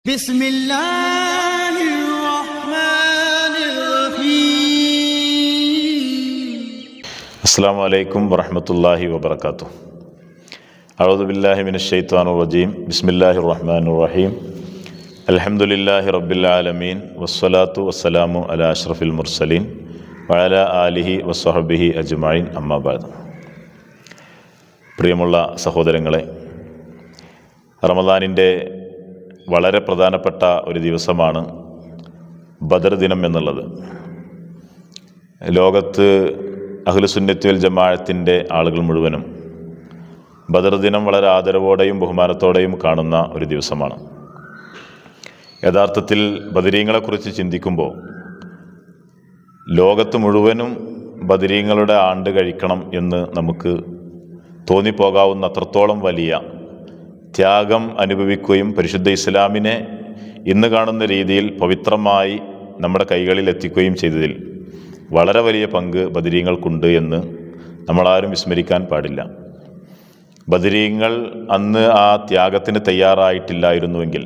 بسم الله الرحمن الرحيم. السلام عليكم ورحمة الله وبركاته. أعوذ بالله من الشيطان الرجيم. بسم الله الرحمن الرحيم. الحمد لله رب العالمين والصلاة والسلام على أشرف المرسلين وعلى آله وصحبه أجمعين. أما بعد. പ്രിയമുള്ള സഹോദരങ്ങളെ, റമദാനിൻ്റെ വളരെ പ്രധാനപ്പെട്ട ഒരു ദിവസമാണ് ബദർ ദിനം എന്നുള്ളത്. ലോകത്ത് അഹ്ലുസുന്നത്തി വൽ ജമാഅത്തിൻ്റെ ആളുകൾ മുഴുവനും ബദർ ദിനം വളരെ ആദരവോടെയും ബഹുമാനത്തോടെയും കാണുന്ന ഒരു ദിവസമാണ്. യഥാർത്ഥത്തിൽ ബദരീങ്ങളെക്കുറിച്ച് ചിന്തിക്കുമ്പോൾ ലോകത്ത് മുഴുവനും ബദരീങ്ങളുടെ ആണ്ട് കഴിക്കണം എന്ന് നമുക്ക് തോന്നിപ്പോകാവുന്ന അത്രത്തോളം വലിയ ത്യാഗം അനുഭവിക്കുകയും പരിശുദ്ധ ഇസ്ലാമിനെ ഇന്ന് കാണുന്ന രീതിയിൽ പവിത്രമായി നമ്മുടെ കൈകളിൽ എത്തിക്കുകയും ചെയ്തതിൽ വളരെ വലിയ പങ്ക് ബദരീങ്ങൾക്കുണ്ട് എന്ന് നമ്മളാരും വിസ്മരിക്കാൻ പാടില്ല. ബദരീങ്ങൾ അന്ന് ആ ത്യാഗത്തിന് തയ്യാറായിട്ടില്ലായിരുന്നുവെങ്കിൽ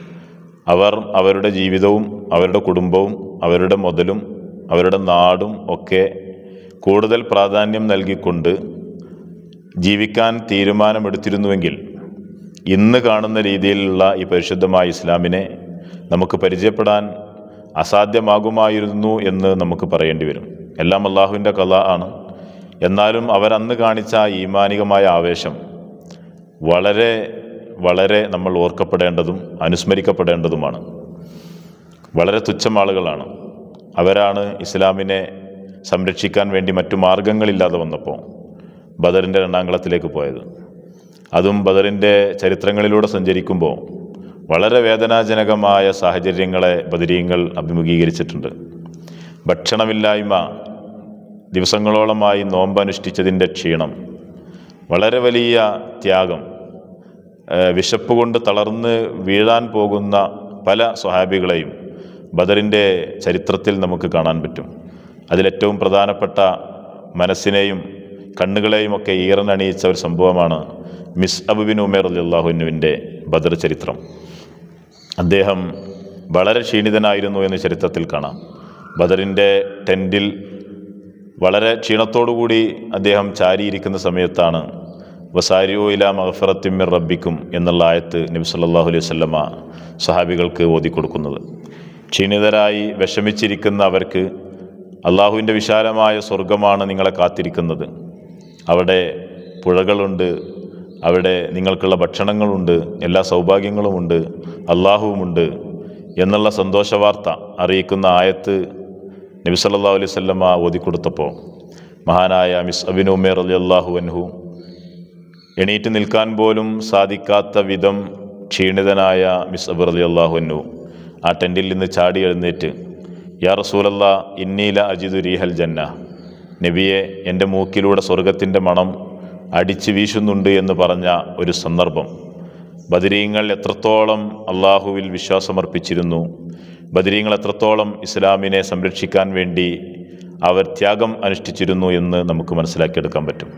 അവർ അവരുടെ ജീവിതവും അവരുടെ കുടുംബവും അവരുടെ മുതലും അവരുടെ നാടും ഒക്കെ കൂടുതൽ പ്രാധാന്യം നൽകിക്കൊണ്ട് ജീവിക്കാൻ തീരുമാനമെടുത്തിരുന്നുവെങ്കിൽ ഇന്ന് കാണുന്ന രീതിയിലുള്ള ഈ പരിശുദ്ധമായ ഇസ്ലാമിനെ നമുക്ക് പരിചയപ്പെടാൻ അസാധ്യമാകുമായിരുന്നു എന്ന് നമുക്ക് പറയേണ്ടി വരും. എല്ലാം അള്ളാഹുവിൻ്റെ ഖളാ ആണ്. എന്നാലും അവരന്ന് കാണിച്ച ഈമാനികമായ ആവേശം വളരെ വളരെ നമ്മൾ ഓർക്കപ്പെടേണ്ടതും അനുസ്മരിക്കപ്പെടേണ്ടതുമാണ്. വളരെ തുച്ഛം ആളുകളാണ്. അവരാണ് ഇസ്ലാമിനെ സംരക്ഷിക്കാൻ വേണ്ടി മറ്റു മാർഗങ്ങളില്ലാതെ വന്നപ്പോൾ ബദറിൻ്റെ രണാങ്കളത്തിലേക്ക് പോയത്. അതും ബദറിൻ്റെ ചരിത്രങ്ങളിലൂടെ സഞ്ചരിക്കുമ്പോൾ വളരെ വേദനാജനകമായ സാഹചര്യങ്ങളെ ബദരീങ്ങൾ അഭിമുഖീകരിച്ചിട്ടുണ്ട്. ഭക്ഷണമില്ലായ്മ, ദിവസങ്ങളോളമായി നോമ്പനുഷ്ഠിച്ചതിൻ്റെ ക്ഷീണം, വളരെ വലിയ ത്യാഗം, വിശപ്പ് കൊണ്ട് തളർന്ന് വീഴാൻ പോകുന്ന പല സ്വഹാബികളെയും ബദറിൻ്റെ ചരിത്രത്തിൽ നമുക്ക് കാണാൻ പറ്റും. അതിലേറ്റവും പ്രധാനപ്പെട്ട മനസ്സിനെയും കണ്ണുകളെയും ഒക്കെ ഈറനണിയിച്ച ഒരു സംഭവമാണ് മിസ്അബ് ബിൻ ഉമൈർ റളിയല്ലാഹു അൻഹുവിൻ്റെ ബദർ ചരിത്രം. അദ്ദേഹം വളരെ ക്ഷീണിതനായിരുന്നു എന്ന് ചരിത്രത്തിൽ കാണാം. ബദറിൻ്റെ ടെൻറ്റിൽ വളരെ ക്ഷീണത്തോടുകൂടി അദ്ദേഹം ചാരിയിരിക്കുന്ന സമയത്താണ് വസാരിഉ ഇലാ മഗ്ഫിറത്തിൻ മിർ റബ്ബിക്കും എന്നുള്ള ആയത്ത് നബി സല്ലല്ലാഹു അലൈഹി വസല്ലമ സ്വഹാബികൾക്ക് ഓതിക്കൊടുക്കുന്നത്. ക്ഷീണിതരായി വിഷമിച്ചിരിക്കുന്ന അവർക്ക് അള്ളാഹുവിൻ്റെ വിശാലമായ സ്വർഗമാണ് നിങ്ങളെ കാത്തിരിക്കുന്നത്. അവിടെ പുഴകളുണ്ട്, അവിടെ നിങ്ങൾക്കുള്ള ഭക്ഷണങ്ങളുണ്ട്, എല്ലാ സൗഭാഗ്യങ്ങളുമുണ്ട്, അള്ളാഹുവുമുണ്ട് എന്നുള്ള സന്തോഷവാർത്ത അറിയിക്കുന്ന ആയത്ത് നബി സല്ലല്ലാഹു അലൈഹി വസല്ലമ ഓതിക്കൊടുത്തപ്പോൾ മഹാനായ മിസ്അബ് ബിൻ ഉമൈർ റളിയല്ലാഹു അൻഹു എണീറ്റ് നിൽക്കാൻ പോലും സാധിക്കാത്ത വിധം ക്ഷീണിതനായ മിസ്അബ് റളിയല്ലാഹു അൻഹു ആ ടെൻറ്റിൽ നിന്ന് ചാടി എഴുന്നേറ്റ്, യാ റസൂലല്ലാഹ് ഇന്നി ല അജിദു റീഹൽ ജന്ന, നബിയെ എൻ്റെ മൂക്കിലൂടെ സ്വർഗത്തിൻ്റെ മണം അടിച്ചു വീശുന്നുണ്ട് എന്ന് പറഞ്ഞ ഒരു സന്ദർഭം. ബദരീങ്ങൾ എത്രത്തോളം അള്ളാഹുവിൽ വിശ്വാസമർപ്പിച്ചിരുന്നു, ബദരീങ്ങൾ എത്രത്തോളം ഇസ്ലാമിനെ സംരക്ഷിക്കാൻ വേണ്ടി അവർ ത്യാഗം അനുഷ്ഠിച്ചിരുന്നു എന്ന് നമുക്ക് മനസ്സിലാക്കിയെടുക്കാൻ പറ്റും.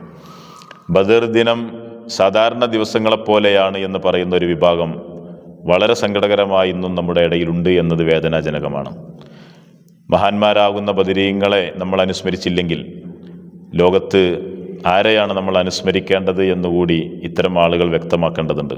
ബദർ ദിനം സാധാരണ ദിവസങ്ങളെപ്പോലെയാണ് എന്ന് പറയുന്ന ഒരു വിഭാഗം വളരെ സങ്കടകരമായി ഇന്നും നമ്മുടെ ഇടയിലുണ്ട് എന്നത് വേദനാജനകമാണ്. മഹാന്മാരാകുന്ന ബദരീങ്ങളെ നമ്മൾ അനുസ്മരിച്ചില്ലെങ്കിൽ ലോകത്ത് ആരെയാണ് നമ്മൾ അനുസ്മരിക്കേണ്ടത് എന്നുകൂടി ഇത്തരം ആളുകൾ വ്യക്തമാക്കേണ്ടതുണ്ട്.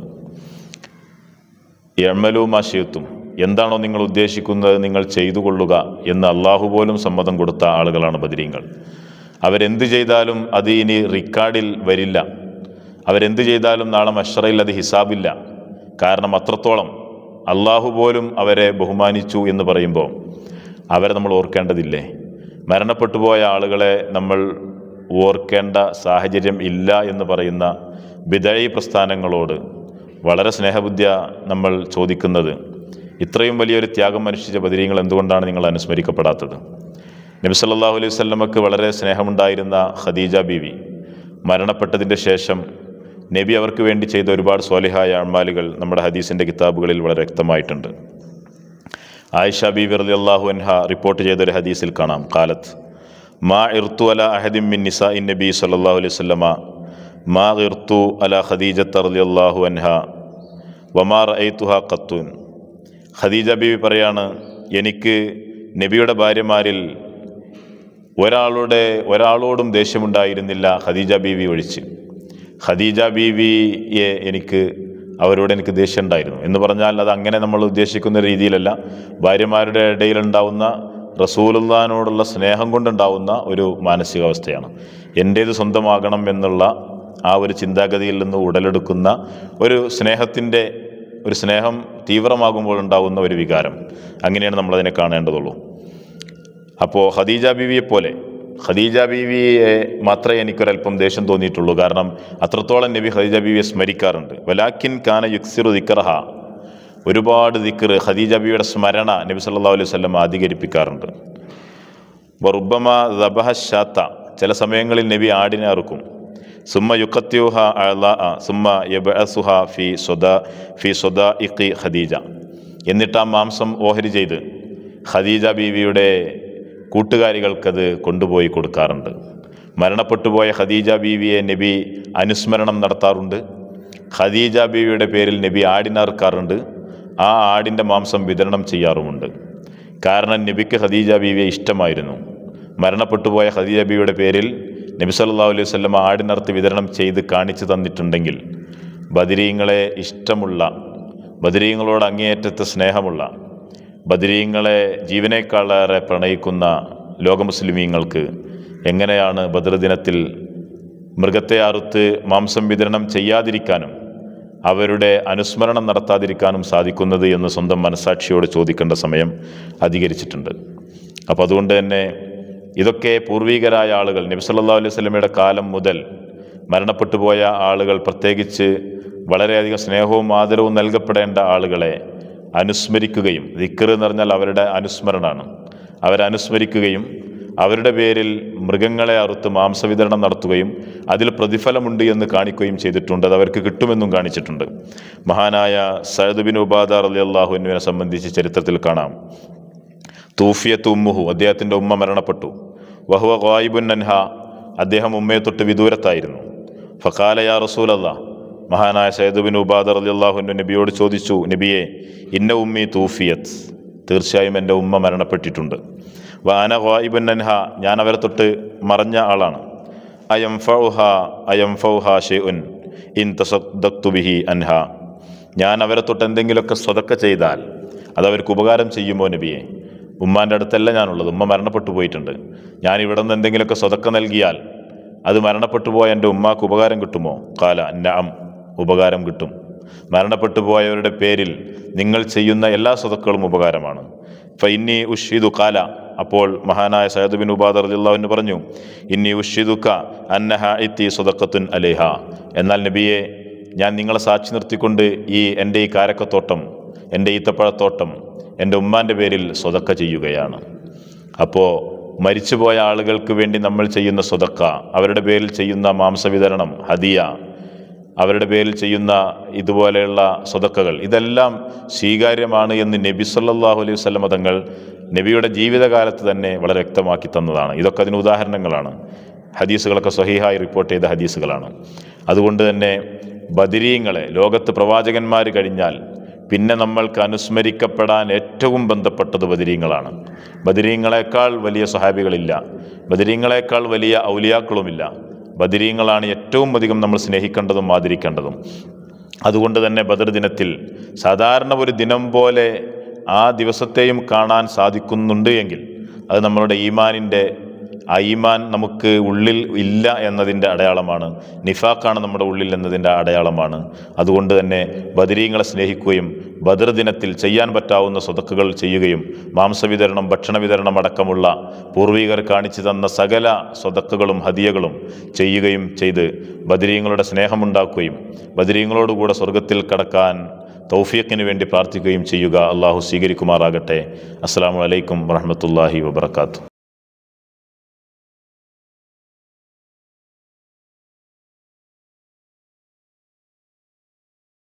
യഅ്മലൂ മാ ശിഅ്തും, എന്താണോ നിങ്ങൾ ഉദ്ദേശിക്കുന്നത് നിങ്ങൾ ചെയ്തു കൊള്ളുക എന്ന് അള്ളാഹു പോലും സമ്മതം കൊടുത്ത ആളുകളാണ് ബദരീങ്ങൾ. അവരെന്ത് ചെയ്താലും അത് ഇനി റിക്കാർഡിൽ വരില്ല. അവരെന്ത് ചെയ്താലും നാളെ മഹ്ശറയിൽ അത് ഹിസാബില്ല. കാരണം അത്രത്തോളം അള്ളാഹു പോലും അവരെ ബഹുമാനിച്ചു എന്ന് പറയുമ്പോൾ അവരെ നമ്മൾ ഓർക്കേണ്ടതില്ലേ? മരണപ്പെട്ടു പോയ ആളുകളെ നമ്മൾ ഓർക്കേണ്ട സാഹചര്യം ഇല്ല എന്ന് പറയുന്ന ബിദഈ പ്രസ്ഥാനങ്ങളോട് വളരെ സ്നേഹബുദ്ധിയ നമ്മൾ ചോദിക്കുന്നത്, ഇത്രയും വലിയൊരു ത്യാഗം അനുഷ്ഠിച്ച ബദരീങ്ങൾ എന്തുകൊണ്ടാണ് നിങ്ങൾ അനുസ്മരിക്കപ്പെടാത്തത്? നബി സല്ലല്ലാഹു അലൈഹി വസല്ലമക്ക് വളരെ സ്നേഹമുണ്ടായിരുന്ന ഖദീജ ബീവി മരണപ്പെട്ടതിൻ്റെ ശേഷം നബി അവർക്ക് വേണ്ടി ചെയ്ത ഒരുപാട് സ്വാലിഹായ അഅ്മാലുകൾ നമ്മുടെ ഹദീസിൻ്റെ കിതാബുകളിൽ വളരെ വ്യക്തമായിട്ടുണ്ട്. ആയിഷ ബീവി റളിയല്ലാഹു അൻഹ റിപ്പോർട്ട് ചെയ്തൊരു ഹദീസിൽ കാണാം, ഖാലത്ത് മാ ഇർതു അലാ അഹദിൻ മിൻ നിസാഇൻ നബി സല്ലല്ലാഹു അലൈഹി വസല്ലമ മാ ഇർതു അലാ ഖദീജ റളിയല്ലാഹു അൻഹ വമാ റഅയ്തുഹാ ഖത്തുൻ. ഖദീജ ബീവി പറയാണ്, എനിക്ക് നബിയുടെ ഭാര്യമാരിൽ ഒരാളോടും ദേഷ്യമുണ്ടായിരുന്നില്ല ഖദീജ ബീവി ഒഴിച്ച്. ഖദീജ ബീവിയെ അവരോട് എനിക്ക് ദേഷ്യം ഉണ്ടായിരുന്നു എന്ന് പറഞ്ഞാൽ അത് അങ്ങനെ നമ്മൾ ഉദ്ദേശിക്കുന്ന രീതിയിലല്ല. ഭാര്യമാരുടെ ഇടയിലുണ്ടാവുന്ന റസൂലുള്ളാഹിനോടുള്ള സ്നേഹം കൊണ്ടുണ്ടാവുന്ന ഒരു മാനസികാവസ്ഥയാണ്. എൻ്റേത് സ്വന്തമാകണം എന്നുള്ള ആ ഒരു ചിന്താഗതിയിൽ നിന്ന് ഉടലെടുക്കുന്ന ഒരു സ്നേഹം തീവ്രമാകുമ്പോൾ ഉണ്ടാകുന്ന ഒരു വികാരം. അങ്ങനെയാണ് നമ്മളതിനെ കാണേണ്ടതുള്ളൂ. അപ്പോൾ ഖദീജ ബീവിയെ മാത്രമേ എനിക്കൊരല്പം ദേഷ്യം തോന്നിയിട്ടുള്ളൂ. കാരണം അത്രത്തോളം നബി ഖദീജ ബീവിയെ സ്മരിക്കാറുണ്ട്. വലാക്കിൻ കാന യുക്സിറു ദിക്റഹ, ഒരുപാട് ദിക്ർ, ഖദീജ ബീവിയുടെ സ്മരണ നബി സല്ലല്ലാഹു അലൈഹി വസല്ലം അധികരിപ്പിക്കാറുണ്ട്. വറുബ്ബമ ദബഹ ശാത്ത, ചില സമയങ്ങളിൽ നബി ആടിനെ അറുക്കും. സുമ്മ യുഖത്തിയുഹ അഅ്ലാഅ സുമ്മ യബ്അസുഹ ഫി സ്വദാഇഖി ഖദീജ, എന്നിട്ട് ആ മാംസം ഓഹരി ചെയ്ത് ഖദീജ ബീവിയുടെ കൂട്ടുകാരികൾക്കത് കൊണ്ടുപോയി കൊടുക്കാറുണ്ട്. മരണപ്പെട്ടുപോയ ഖദീജ ബീവിയെ നബി അനുസ്മരണം നടത്താറുണ്ട്. ഖദീജ ബീവിയുടെ പേരിൽ നബി ആടിനറുക്കാറുണ്ട്. ആ ആടിൻ്റെ മാംസം വിതരണം ചെയ്യാറുമുണ്ട്. കാരണം നബിക്ക് ഖദീജ ബീവിയെ ഇഷ്ടമായിരുന്നു. മരണപ്പെട്ടുപോയ ഖദീജ ബീവിയുടെ പേരിൽ നബി സല്ലല്ലാഹു അലൈഹി വസല്ലം ആടിനറുത്ത് വിതരണം ചെയ്ത് കാണിച്ചു തന്നിട്ടുണ്ടെങ്കിൽ ബദരീങ്ങളെ ഇഷ്ടമുള്ള, ബദരീങ്ങളോട് അങ്ങേയറ്റത്തെ സ്നേഹമുള്ള, ബദരീങ്ങളെ ജീവനേക്കാളേറെ പ്രണയിക്കുന്ന ലോക മുസ്ലിമീങ്ങൾക്ക് എങ്ങനെയാണ് ബദർ ദിനത്തിൽ മൃഗത്തെ അറുത്ത് മാംസം വിതരണം ചെയ്യാതിരിക്കാനും അവരുടെ അനുസ്മരണം നടത്താതിരിക്കാനും സാധിക്കുന്നത് എന്ന് സ്വന്തം മനസാക്ഷിയോട് ചോദിക്കേണ്ട സമയം അധികരിച്ചിട്ടുണ്ട്. അപ്പോൾ അതുകൊണ്ട് തന്നെ ഇതൊക്കെ പൂർവികരായ ആളുകൾ, നബി സല്ലല്ലാഹു അലൈഹി വസല്ലമയുടെ കാലം മുതൽ മരണപ്പെട്ടുപോയ ആളുകൾ, പ്രത്യേകിച്ച് വളരെയധികം സ്നേഹവും ആദരവും നൽകപ്പെടേണ്ട ആളുകളെ അനുസ്മരിക്കുകയും, ദിക്ർ എന്ന് പറഞ്ഞാൽ അവരുടെ അനുസ്മരണമാണ്, അവരനുസ്മരിക്കുകയും അവരുടെ പേരിൽ മൃഗങ്ങളെ അറുത്ത് മാംസവിതരണം നടത്തുകയും അതിൽ പ്രതിഫലമുണ്ട് എന്ന് കാണിക്കുകയും ചെയ്തിട്ടുണ്ട്. അത് അവർക്ക് കിട്ടുമെന്നും കാണിച്ചിട്ടുണ്ട്. മഹാനായ സഅദ് ബിൻ ഉബാദ റളിയല്ലാഹു അൻഹുവിനെ സംബന്ധിച്ച് ചരിത്രത്തിൽ കാണാം. തൂഫിയത്ത് ഉമ്മുഹു, അദ്ദേഹത്തിൻ്റെ ഉമ്മ മരണപ്പെട്ടു. വഹുവ ഗായിബുൻ അൻഹ, അദ്ദേഹം ഉമ്മയെ തൊട്ട് വിദൂരത്തായിരുന്നു. ഫഖാല യാ റസൂലല്ലാഹ്, മഹാനായ സഅദ് ബിൻ ഉബാദ റളിയല്ലാഹു അൻഹു നബിയോട് ചോദിച്ചു, നബിയെ, ഇന്ന ഉമ്മി തൂഫിയത്ത്, തീർച്ചയായും എൻ്റെ ഉമ്മ മരണപ്പെട്ടിട്ടുണ്ട്. വ അന ഗായിബുൻ അൻഹ, ഞാൻ അവരെ തൊട്ട് മറഞ്ഞ ആളാണ്. അയംഫൗഹ ഷൈഉൻ ഇൻ തസദ്ദഖ്തു ബിഹി അൻഹ, ഞാൻ അവരെ തൊട്ട് എന്തെങ്കിലുമൊക്കെ സ്വതക്ക ചെയ്താൽ അത് അവർക്ക് ഉപകാരം ചെയ്യുമോ നബിയെ? ഉമ്മാൻ്റെ അടുത്തല്ല ഞാനുള്ളത്, ഉമ്മ മരണപ്പെട്ടു പോയിട്ടുണ്ട്. ഞാൻ ഇവിടെ നിന്ന് എന്തെങ്കിലുമൊക്കെ സ്വതക്ക നൽകിയാൽ അത് മരണപ്പെട്ടു പോയ എൻ്റെ ഉമ്മാക്ക് ഉപകാരം കിട്ടുമോ? ഖാല നഅം, ഉപകാരം കിട്ടും. മരണപ്പെട്ടു പോയവരുടെ പേരിൽ നിങ്ങൾ ചെയ്യുന്ന എല്ലാ സ്വതക്കളും ഉപകാരമാണ്. ഫഇന്നി ഉഷ്ഹിദു ഖാല, അപ്പോൾ മഹാനായ സഅദ് ബിൻ ഉബാദ റളിയല്ലാഹു അൻഹു പറഞ്ഞു, ഇന്നി ഉഷ്ഹിദുക അന്നഹ ഇത്തി സ്വതഖത്തുൻ അലൈഹ, എന്നാൽ നബിയെ, ഞാൻ നിങ്ങളെ സാക്ഷി നിർത്തിക്കൊണ്ട് എൻ്റെ ഈ കാരക്കത്തോട്ടം, എൻ്റെ ഈത്തപ്പഴത്തോട്ടം എൻ്റെ ഉമ്മാൻ്റെ പേരിൽ സ്വതക്ക ചെയ്യുകയാണ്. അപ്പോൾ മരിച്ചുപോയ ആളുകൾക്ക് വേണ്ടി നമ്മൾ ചെയ്യുന്ന സ്വതക്ക, അവരുടെ പേരിൽ ചെയ്യുന്ന മാംസവിതരണം, ഹദിയ, അവരുടെ പേരിൽ ചെയ്യുന്ന ഇതുപോലെയുള്ള സ്വതക്കകൾ, ഇതെല്ലാം സ്വീകാര്യമാണ് എന്ന് നബി സല്ലല്ലാഹു അലൈഹി വസല്ലം തങ്ങൾ നബിയുടെ ജീവിതകാലത്ത് തന്നെ വളരെ വ്യക്തമാക്കി തന്നതാണ്. ഇതൊക്കെ അതിന് ഉദാഹരണങ്ങളാണ്. ഹദീസുകളൊക്കെ സ്വഹീഹായി റിപ്പോർട്ട് ചെയ്ത ഹദീസുകളാണ്. അതുകൊണ്ട് തന്നെ ബദരീങ്ങളെ, ലോകത്ത് പ്രവാചകന്മാർ കഴിഞ്ഞാൽ പിന്നെ നമ്മൾക്ക് അനുസ്മരിക്കപ്പെടാൻ ഏറ്റവും ബന്ധപ്പെട്ടത് ബദരീങ്ങളാണ്. ബദരീങ്ങളെക്കാൾ വലിയ സ്വഹാബികളില്ല, ബദരീങ്ങളെക്കാൾ വലിയ ഔലിയാക്കളുമില്ല. ബദരീങ്ങളാണ് ഏറ്റവും അധികം നമ്മൾ സ്നേഹിക്കേണ്ടതും ആദരിക്കേണ്ടതും. അതുകൊണ്ട് തന്നെ ബദർ ദിനത്തിൽ സാധാരണ ഒരു ദിനം പോലെ ആ ദിവസത്തെയും കാണാൻ സാധിക്കുന്നുണ്ട് എങ്കിൽ അത് നമ്മളുടെ ഈമാൻ നമുക്ക് ഉള്ളിൽ ഇല്ല എന്നതിൻ്റെ അടയാളമാണ്. നിഫാഖാണ് നമ്മുടെ ഉള്ളിൽ എന്നതിൻ്റെ അടയാളമാണ്. അതുകൊണ്ട് തന്നെ ബദരീങ്ങളെ സ്നേഹിക്കുകയും ബദർ ദിനത്തിൽ ചെയ്യാൻ പറ്റാവുന്ന സ്വതക്കുകൾ ചെയ്യുകയും മാംസവിതരണം, ഭക്ഷണ വിതരണം അടക്കമുള്ള പൂർവികർ കാണിച്ചു തന്ന സകല സ്വതക്കുകളും ഹദിയകളും ചെയ്യുകയും ചെയ്ത് ബദരീങ്ങളുടെ സ്നേഹമുണ്ടാക്കുകയും ബദരീങ്ങളോടുകൂടെ സ്വർഗത്തിൽ കടക്കാൻ തൗഫീഖിന് വേണ്ടി പ്രാർത്ഥിക്കുകയും ചെയ്യുക. അള്ളാഹു സ്വീകരിക്കുമാറാകട്ടെ. അസ്സലാമു അലൈക്കും വറഹ്മത്തുള്ളാഹി വബറകാതുഹു.